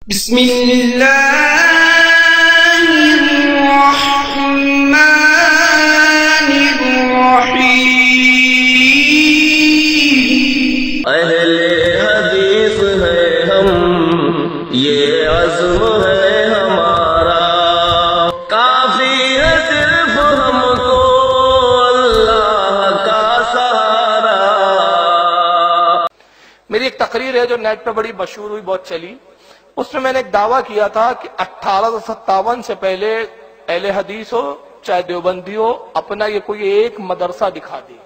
بسم اللہ الرحمن الرحیم اہل حدیث ہے ہم، یہ عزم ہے ہمارا، کافی ہے صرف ہم کو اللہ کا سہارا۔ میری ایک تقریر ہے جو نیٹ پہ بڑی مشہور ہوئی، بہت چلی۔ اس میں نے ایک دعویٰ کیا تھا کہ 1857 سے پہلے اہل حدیث ہو چاہے دیوبندی ہو اپنا یہ کوئی ایک مدرسہ دکھا دے۔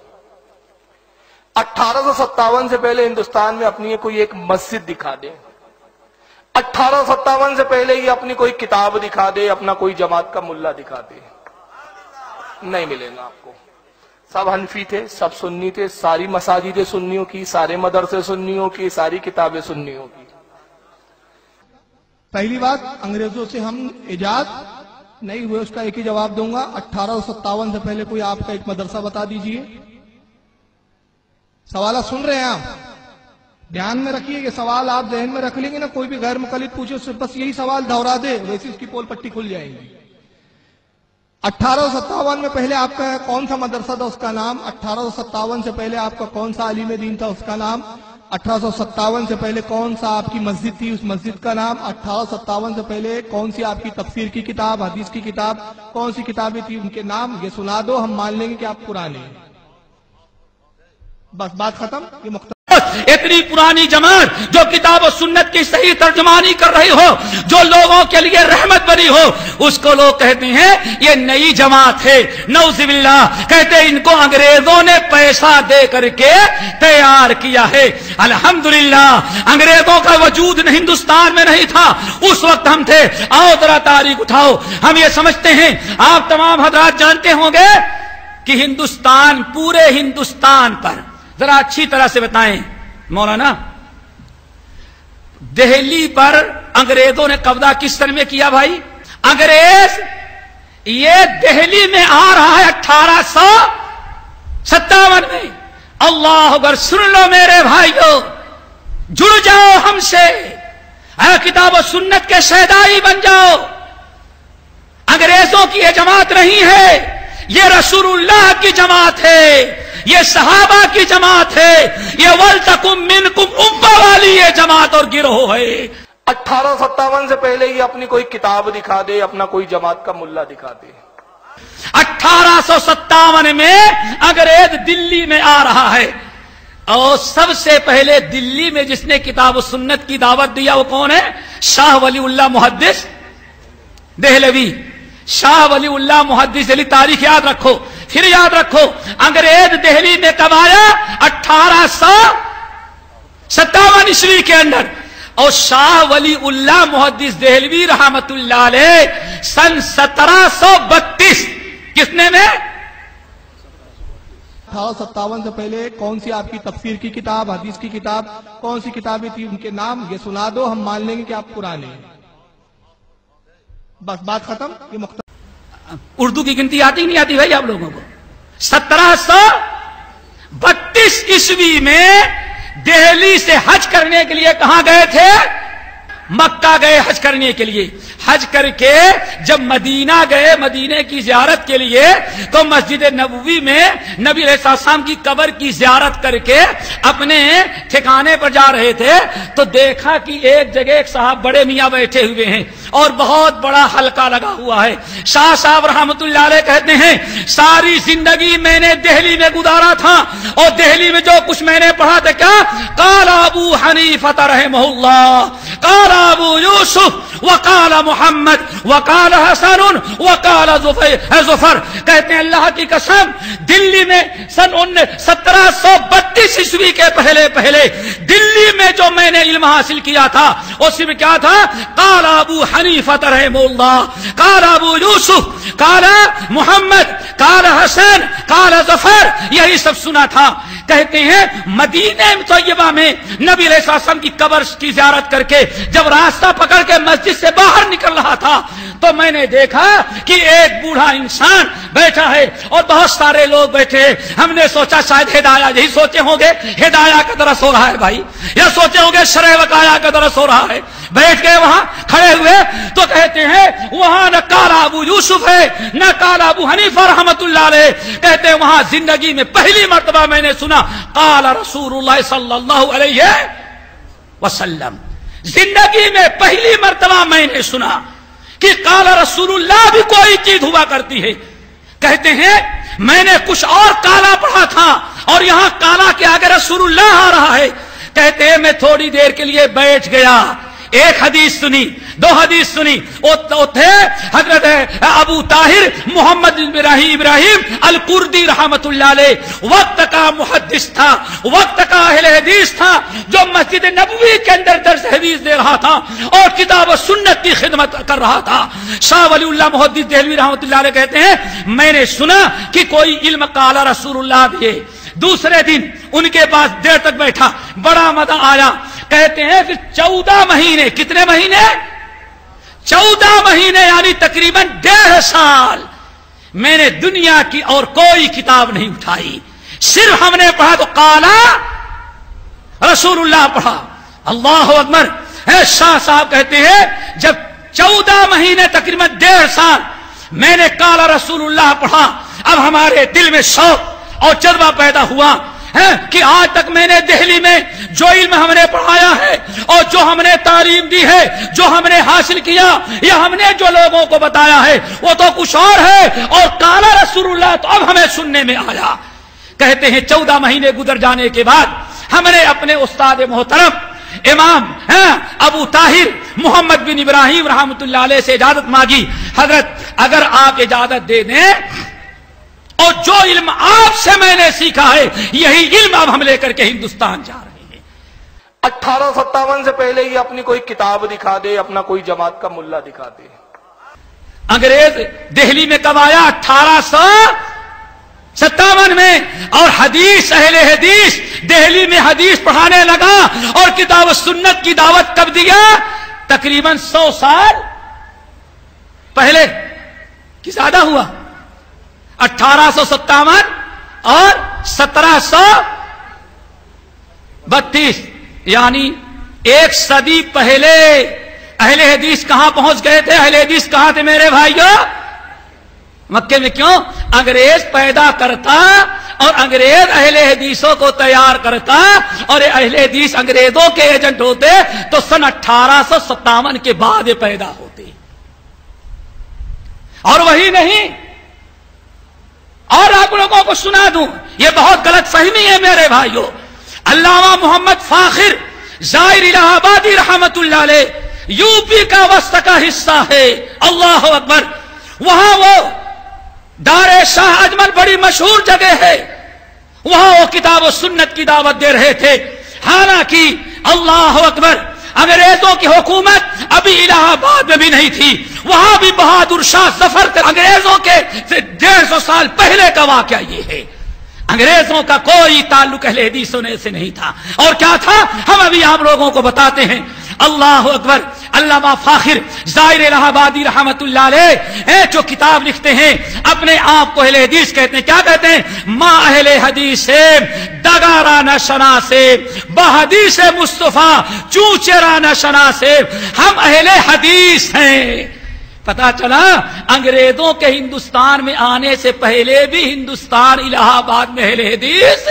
1857 سے پہلے ہندوستان میں اپنی کوئی ایک مسجد دکھا دے۔ 1857 سے پہلے یہ اپنی کوئی کتاب دکھا دے، اپنا کوئی جماعت کا ملا دکھا دے، نہیں ملے گا آپ کو۔ سب حنفی تھے، سب سنی تھے، ساری مساجد سنیوں کی، سارے مدرسے سنیوں کی، ساری کتابیں سنیوں کی۔ پہلی بات، انگریزوں سے ہم ایجاد نہیں ہوئے، اس کا ایک ہی جواب دوں گا۔ 1857 سے پہلے کوئی آپ کا ایک مدرسہ بتا دیجئے۔ سوالات سن رہے ہیں آپ؟ دھیان میں رکھیے، یہ سوال آپ ذہن میں رکھ لیں گے نا، کوئی بھی غیر مقلد پوچھے اس سے بس یہی سوال دہرا دے، ویسے اس کی پول پٹی کھل جائے گی۔ 1857 میں پہلے آپ کا کون سا مدرسہ تھا، اس کا نام؟ 1857 سے پہلے آپ کا کون سا عالم دین تھا، اس کا نام؟ 1857 سے پہلے کون سا آپ کی مسجد تھی، اس مسجد کا نام؟ 1857 سے پہلے کون سی آپ کی تفسیر کی کتاب، حدیث کی کتاب، کون سی کتابیں تھی، ان کے نام یہ سنا دو، ہم مان لیں گے کہ آپ پرانے ہیں۔ بس بات ختم۔ یہ مختلف اتنی پرانی جماعت جو کتاب و سنت کی صحیح ترجمانی کر رہی ہو، جو لوگوں کے لیے رحمت بنی ہو، اس کو لوگ کہتے ہیں یہ نئی جماعت ہے، نعوذ باللہ۔ کہتے ہیں ان کو انگریزوں نے پیسہ دے کر کے تیار کیا ہے۔ الحمدللہ انگریزوں کا وجود ہندوستان میں نہیں تھا، اس وقت ہم تھے۔ آؤ ذرا تاریخ اٹھاؤ۔ ہم یہ سمجھتے ہیں، آپ تمام حضرات جانتے ہوں گے کہ ہندوستان، پورے ہندوستان پر ذرا اچھی طرح سے بتائیں مولانا، دہلی پر انگریزوں نے قبضہ کس سن میں کیا بھائی؟ انگریز یہ دہلی میں آ رہا ہے 1857 میں۔ اللہ اکبر، سن لو میرے بھائیو، جڑ جاؤ ہم سے، اے کتاب و سنت کے شہدائی بن جاؤ۔ انگریزوں کی یہ جماعت نہیں ہے، یہ رسول اللہ کی جماعت ہے، یہ صحابہ کی جماعت ہے، یہ وَلْتَكُمْ مِنْكُمْ اُمَّةٌ والی یہ جماعت اور گروہ ہے۔ 1857 سے پہلے یہ اپنی کوئی کتاب دکھا دے، اپنا کوئی جماعت کا ملا دکھا دے۔ 1857 میں انگریز دلی میں آ رہا ہے، اور سب سے پہلے دلی میں جس نے کتاب و سنت کی دعوت دیا وہ کون ہے؟ شاہ ولی اللہ محدث دہلوی۔ شاہ ولی اللہ محدث دہلوی، تاریخ یاد رکھو، پھر یاد رکھو انگریز دہلی میں کب آیا؟ 1857 عیسوی کے اندر، اور شاہ ولی اللہ محدث دہلوی رحمت اللہ علیہ سن 1732 کتنے میں؟ 1857 سے پہلے کون سی آپ کی تفسیر کی کتاب، حدیث کی کتاب، کون سی کتابیں تھی، ان کے نام یہ سنا دو، ہم مان لیں گے کہ آپ پرانے ہیں۔ بس بات ختم۔ یہ مختلف اردو کی گنتی آتی نہیں آتی بھائی آپ لوگوں کو؟ 1732 عیسوی میں دہلی سے حج کرنے کے لیے کہاں گئے تھے؟ مکہ گئے حج کرنے کے لیے۔ حج کر کے جب مدینہ گئے، مدینے کی زیارت کے لیے، تو مسجد نبوی میں نبی علیہ السلام کی قبر کی زیارت کر کے اپنے ٹھکانے پر جا رہے تھے، تو دیکھا کہ ایک جگہ ایک صاحب بڑے میاں بیٹھے ہوئے ہیں اور بہت بڑا حلقہ لگا ہوا ہے۔ شاہ صاحب رحمت اللہ علیہ کہتے ہیں ساری زندگی میں نے دہلی میں گزارا تھا، اور دہلی میں جو کچھ میں نے پڑھا تھا کیا؟ قال ابو حنیفہ رحمہ اللہ، قال ابو یوسف، وقال محمد، وقال حسن، وقال ظفر۔ کہتے ہیں اللہ کی قسم، دلی میں سن 1732 عیسوی کے پہلے دلی میں جو میں نے علم حاصل کیا تھا اس میں کیا تھا؟ قال ابو حنیفہ رحمہ اللہ، قال ابو یوسف، قال محمد، قال حسن، قال ظفر، یہی سب سنا تھا۔ کہتے ہیں مدینہ طیبہ میں نبی علیہ السلام کی قبر کی زیارت کر کے جب راستہ پکڑ کے مسجد سے باہر نکل رہا تھا تو میں نے دیکھا کہ ایک بوڑھا انسان بیٹھا ہے اور بہت سارے لوگ بیٹھے. ہم نے سوچا شاید ہدایہ، یہی سوچے ہوں گے ہدایہ کا درس ہو رہا ہے بھائی، یا سوچے ہوں گے شرع وقایہ کا درس ہو رہا ہے. بیٹھ گئے وہاں، کھڑے ہوئے تو کہتے ہیں وہاں نہ قال ابو یوسف ہے نہ قال ابو حنیفہ رحمت اللہ علیہ. کہتے ہیں وہاں زندگی میں پہلی مرتبہ میں نے سنا قال رسول اللہ صلی اللہ علیہ وسلم. زندگی میں پہلی مرتبہ میں نے سنا کہ قال رسول اللہ بھی کوئی چیز ہوا کرتی ہے. کہتے ہیں میں نے کچھ اور کالا پڑھا تھا اور یہاں کالا کے آگے رسول اللہ آ رہا ہے. کہتے ہیں میں تھوڑی دیر کے لیے بیٹھ گیا، ایک حدیث سنی، دو حدیث سنی. وہ تھے حضرت ابو طاہر محمد ابراہیم القردی رحمت اللہ علیہ. وقت کا محدث تھا، وقت کا اہل حدیث تھا، جو مسجد نبوی کے اندر درس حدیث دے رہا تھا اور کتاب و سنت کی خدمت کر رہا تھا. شاہ ولی اللہ محدث دہلوی رحمت اللہ علیہ کہتے ہیں میں نے سنا کہ کوئی علم قال رسول اللہ بھی ہے. دوسرے دن ان کے پاس دیر تک بیٹھا، بڑا مزہ آیا. کہتے ہیں پھر 14 مہینے، کتنے مہینے؟ 14 مہینے یعنی تقریباً 1.5 سال میں نے دنیا کی اور کوئی کتاب نہیں اٹھائی، صرف ہم نے پڑھا تو قالا رسول اللہ پڑھا. اللہ اکبر. شاہ صاحب کہتے ہیں جب 14 مہینے تقریباً 1.5 سال میں نے قالا رسول اللہ پڑھا، اب ہمارے دل میں شوق اور جذبہ پیدا ہوا کہ آج تک میں نے دہلی میں جو علم ہم نے پڑھایا ہے اور جو ہم نے تعلیم دی ہے، جو ہم نے حاصل کیا یا ہم نے جو لوگوں کو بتایا ہے وہ تو کچھ اور ہے، اور قال رسول اللہ تو اب ہمیں سننے میں آیا. کہتے ہیں 14 مہینے گزر جانے کے بعد ہم نے اپنے استاد محترم امام ابو طاہر محمد بن ابراہیم رحمت اللہ علیہ سے اجازت مانگی. حضرت اگر آپ اجازت دے دیں اور جو علم آپ سے میں نے سیکھا ہے یہی علم اب ہم لے کر کے ہندوستان جا رہے ہیں. 1857 سے پہلے یہ اپنی کوئی کتاب دکھا دے، اپنا کوئی جماعت کا ملا دکھا دے. انگریز دہلی میں کب آیا؟ 1857 میں. اور حدیث اہل حدیث دہلی میں حدیث پڑھانے لگا اور کتاب و سنت کی دعوت کب دیا؟ تقریباً 100 سال پہلے کی زیادہ ہوا. 1857 اور 1732 یعنی 1 صدی پہلے اہل حدیث کہاں پہنچ گئے تھے؟ اہل حدیث کہاں تھے میرے بھائیوں؟ مکے میں. کیوں؟ انگریز پیدا کرتا اور انگریز اہل حدیثوں کو تیار کرتا اور اہل حدیث انگریزوں کے ایجنٹ ہوتے تو سن 1857 کے بعد یہ پیدا ہوتے. اور وہی نہیں، اور آپ لوگوں کو سنا دوں، یہ بہت غلط فہمی ہے میرے بھائیوں. علامہ محمد فاخر زائر الہ آبادی رحمت اللہ علیہ یو پی کا وسط کا حصہ ہے. اللہ اکبر. وہاں وہ دار شاہ اجمل بڑی مشہور جگہ ہے، وہاں وہ کتاب و سنت کی دعوت دے رہے تھے. حالانکہ اللہ اکبر انگریزوں کی حکومت ابھی الہ آباد میں بھی نہیں تھی، وہاں بھی بہادر شاہ ظفر تھے. انگریزوں کے 150 سال پہلے کا واقعہ یہ ہے. انگریزوں کا کوئی تعلق اہل حدیثوں سے نہیں تھا. اور کیا تھا ہم ابھی آپ لوگوں کو بتاتے ہیں. اللہ اکبر. علامہ فاخر زائر الہ آبادی رحمت اللہ علیہ جو کتاب لکھتے ہیں اپنے آپ کو اہل حدیث کہتے ہیں. کیا کہتے ہیں؟ ما اہل حدیث سے دگارا نہ شنا سے بحدیث مصطفیٰ چوچرا نہ شنا سے، ہم اہل حدیث ہیں. پتا چلا انگریزوں کے ہندوستان میں آنے سے پہلے بھی ہندوستان الہ آباد میں اہل حدیث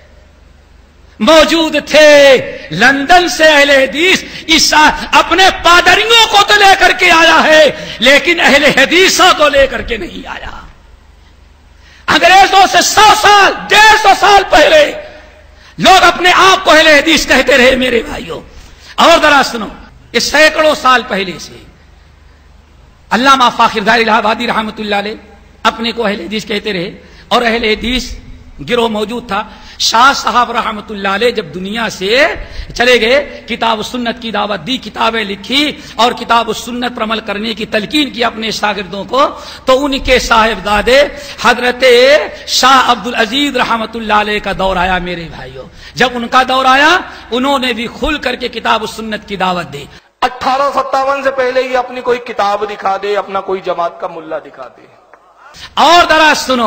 موجود تھے. لندن سے اہل حدیث اپنے پادریوں کو تو لے کر کے آیا ہے لیکن اہل حدیثوں کو لے کر کے نہیں آیا. انگریزوں سے 100 سال 150 سال پہلے لوگ اپنے آپ کو اہل حدیث کہتے رہے میرے بھائیوں. اور ذرا سنو، یہ سینکڑوں سال پہلے سے علامہ فاخر زائر الہ آبادی رحمت اللہ علیہ اپنے کو اہل حدیث کہتے رہے اور اہل حدیث گروہ موجود تھا. شاہ صاحب رحمت اللہ علیہ جب دنیا سے چلے گئے کتاب و سنت کی دعوت دی، کتابیں لکھی اور کتاب و سنت پر عمل کرنے کی تلقین کی اپنے شاگردوں کو. تو ان کے صاحبزادے حضرت شاہ عبد العزیز رحمت اللہ علیہ کا دور آیا میرے بھائیوں. جب ان کا دور آیا انہوں نے بھی کھل کر کے کتاب و سنت کی دعوت دی. 1857 سے پہلے یہ اپنی کوئی کتاب دکھا دے, اپنا کوئی جماعت کا ملا دکھا دے. اور ذرا سنو,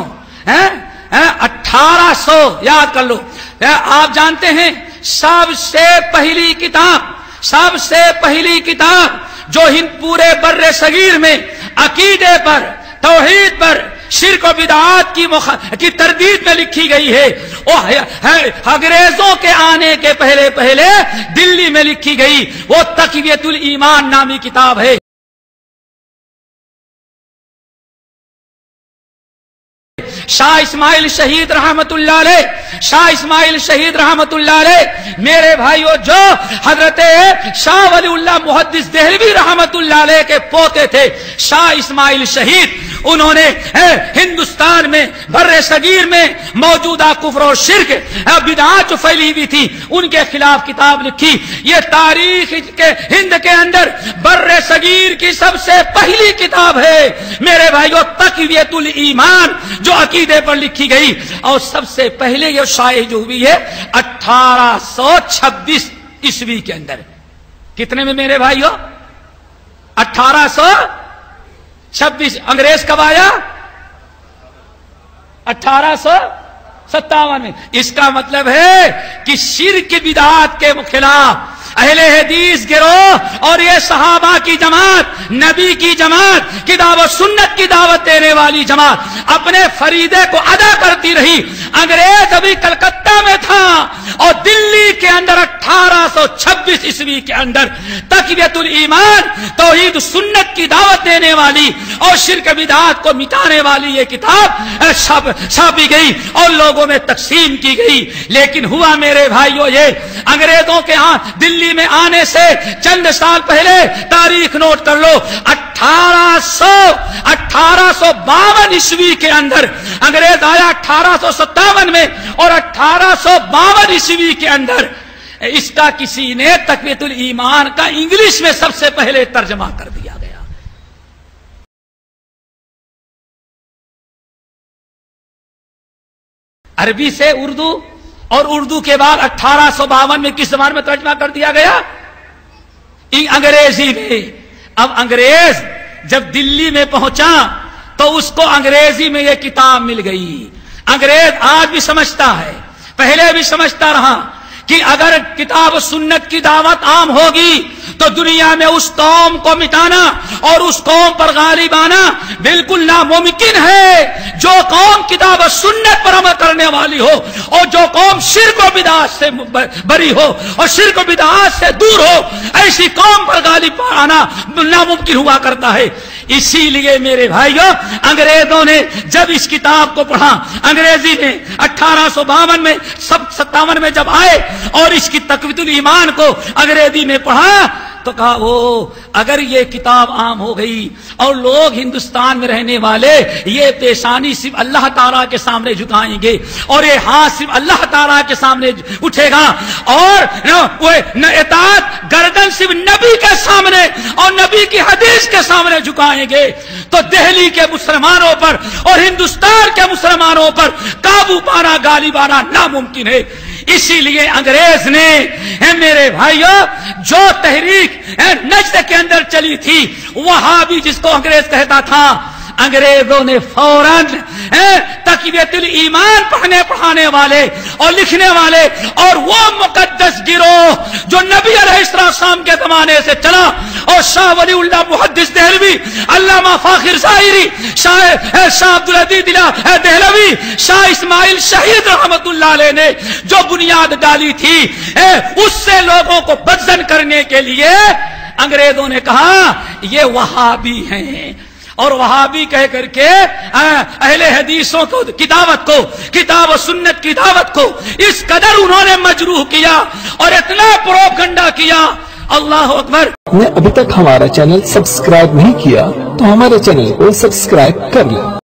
1800 یاد کر لو. آپ جانتے ہیں سب سے پہلی کتاب جو ہند پورے بر صغیر میں عقیدے پر, توحید پر, شرک و بدعات کی تردید میں لکھی گئی ہے, وہ انگریزوں کے آنے کے پہلے دلی میں لکھی گئی, وہ تقویۃ الایمان نامی کتاب ہے. شاہ اسماعیل شہید رحمت اللہ علیہ میرے بھائیو, جو حضرت شاہ ولی اللہ محدث دہلوی رحمت اللہ علیہ کے پوتے تھے, شاہ اسماعیل شہید, انہوں نے ہندوستان میں بر صغیر میں موجودہ کفر و شرک بدعات جو پھیلی ہوئی تھی ان کے خلاف کتاب لکھی. یہ تاریخ کے ہند کے اندر بر صغیر کی سب سے پہلی کتاب ہے میرے بھائیو, تقویۃ الایمان, جو عقیدے پر لکھی گئی. اور سب سے پہلے یہ شائع جو ہوئی ہے 1826 عیسوی کے اندر. کتنے میں میرے بھائیو؟ 1826. انگریز کب آیا؟ 1857 میں. اس کا مطلب ہے کہ شرک بدعات کے خلاف اہل حدیث گروہ اور یہ صحابہ کی جماعت, نبی کی جماعت, کتاب و سنت کی دعوت دینے والی جماعت اپنے فریضے کو ادا کرتی رہی. انگریز ابھی کلکتہ میں تھا اور دلی کے اندر 1826 عیسوی کے اندر تقویۃ الایمان, توحید سنت کی دعوت دینے والی اور شرک بدعات کو مٹانے والی یہ کتاب چھاپی گئی اور لوگوں میں تقسیم کی گئی. لیکن ہوا میرے بھائیوں یہ, انگریزوں کے ہاں دلی میں آنے سے چند سال پہلے, تاریخ نوٹ کر لو, 1852 عیسوی کے اندر انگریز آیا 1857 میں, اور 1852 عیسوی کے اندر اس کا کسی نے تقویۃ الایمان کا انگلش میں سب سے پہلے ترجمہ کر دیا گیا. عربی سے اردو, اور اردو کے بعد 1852 میں کس زبان میں ترجمہ کر دیا گیا؟ انگریزی میں. اب انگریز جب دلی میں پہنچا تو اس کو انگریزی میں یہ کتاب مل گئی. انگریز آج بھی سمجھتا ہے, پہلے بھی سمجھتا رہا کہ اگر کتاب و سنت کی دعوت عام ہوگی تو دنیا میں اس قوم کو مٹانا اور اس قوم پر غالب آنا بالکل ناممکن ہے. جو قوم کتاب و سنت پر عمل کرنے والی ہو اور جو قوم شرک و بدعات سے بری ہو اور شرک و بدعات سے دور ہو, ایسی قوم پر غالب آنا ناممکن ہوا کرتا ہے. اسی لیے میرے بھائیوں, انگریزوں نے جب اس کتاب کو پڑھا, انگریزی میں 1852 میں 57 میں جب آئے اور اس کی تقویۃ الایمان کو انگریزی میں پڑھا تو کہا وہ اگر یہ کتاب عام ہو گئی اور لوگ ہندوستان میں رہنے والے یہ پیشانی صرف اللہ تعالیٰ کے سامنے جھکائیں گے اور یہ ہاتھ صرف اللہ تعالیٰ کے سامنے اٹھے گا اور اطاعت گردن صرف نبی کے سامنے اور نبی کی حدیث کے سامنے جھکائیں گے, تو دہلی کے مسلمانوں پر اور ہندوستان کے مسلمانوں پر قابو پانا, غالب آنا ناممکن ہے. اسی لیے انگریز نے میرے بھائیوں جو تحریک نجد کے اندر چلی تھی, وہاں بھی جس کو انگریز کہتا تھا, انگریزوں نے فوراً تقویۃ الایمان پڑھانے والے اور لکھنے والے اور وہ مقدس گروہ جو نبی علیہ السلام کے زمانے سے چلا اور شاہ ولی اللہ محدث دہلوی, علامہ فاخر ظاہری, شاہ عبدالعزیز دہلوی, شاہ اسماعیل شہید رحمت اللہ علیہ نے جو بنیاد ڈالی تھی, اس سے لوگوں کو بدزن کرنے کے لیے انگریزوں نے کہا یہ وہابی ہیں. اور وہابی کہہ کر کے اہل حدیثوں کو کی دعوت کو, کتاب و سنت کی دعوت کو اس قدر انہوں نے مجروح کیا اور اتنا پروپگنڈا کیا. اللہ اکبر. نے ابھی تک ہمارا چینل سبسکرائب نہیں کیا تو ہمارے چینل کو سبسکرائب کر لیں.